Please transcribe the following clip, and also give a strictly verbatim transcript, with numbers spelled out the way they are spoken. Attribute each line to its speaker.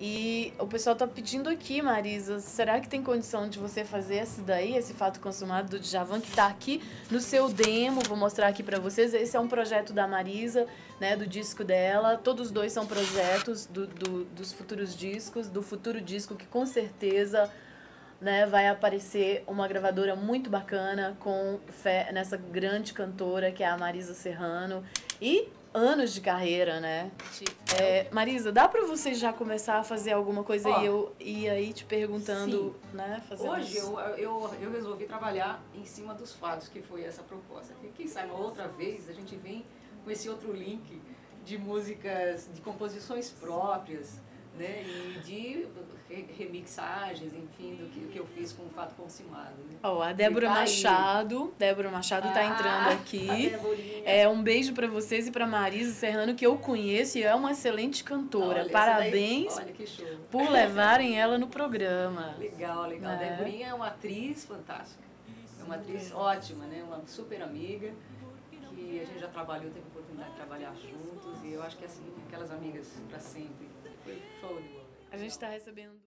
Speaker 1: E o pessoal tá pedindo aqui, Marisa, será que tem condição de você fazer esse daí, esse Fato Consumado do Djavan, que tá aqui no seu demo, vou mostrar aqui pra vocês. Esse é um projeto da Marisa, né, do disco dela. Todos os dois são projetos do, do, dos futuros discos, do futuro disco que com certeza, né, vai aparecer uma gravadora muito bacana com fé nessa grande cantora que é a Marisa Serrano. E anos de carreira, né? É, Marisa, dá pra você já começar a fazer alguma coisa
Speaker 2: Ó,
Speaker 1: e eu ir aí te perguntando,
Speaker 2: sim.
Speaker 1: né? Fazendo
Speaker 2: Hoje
Speaker 1: isso.
Speaker 2: eu, eu, eu resolvi trabalhar em cima dos fatos, que foi essa proposta. E quem sabe uma outra vez a gente vem com esse outro link de músicas, de composições próprias, né? E de re remixagens, enfim, do que, do que eu fiz com o Fato Consumado. Né?
Speaker 1: Ó, a Débora
Speaker 2: tá
Speaker 1: Machado,
Speaker 2: aí.
Speaker 1: Débora Machado tá
Speaker 2: Ah,
Speaker 1: entrando aqui.
Speaker 2: a Deborinha.
Speaker 1: É, um beijo pra vocês e pra Marisa Serrano, que eu conheço e é uma excelente cantora.
Speaker 2: Olha,
Speaker 1: Parabéns
Speaker 2: daí, olha que show.
Speaker 1: por levarem ela no programa.
Speaker 2: Legal, legal.
Speaker 1: É.
Speaker 2: A Deborinha é uma atriz fantástica. É uma atriz ótima, né? Uma super amiga que a gente já trabalhou, teve a oportunidade de trabalhar juntos e eu acho que assim, aquelas amigas para sempre. Foi show de bola.
Speaker 1: A gente tá recebendo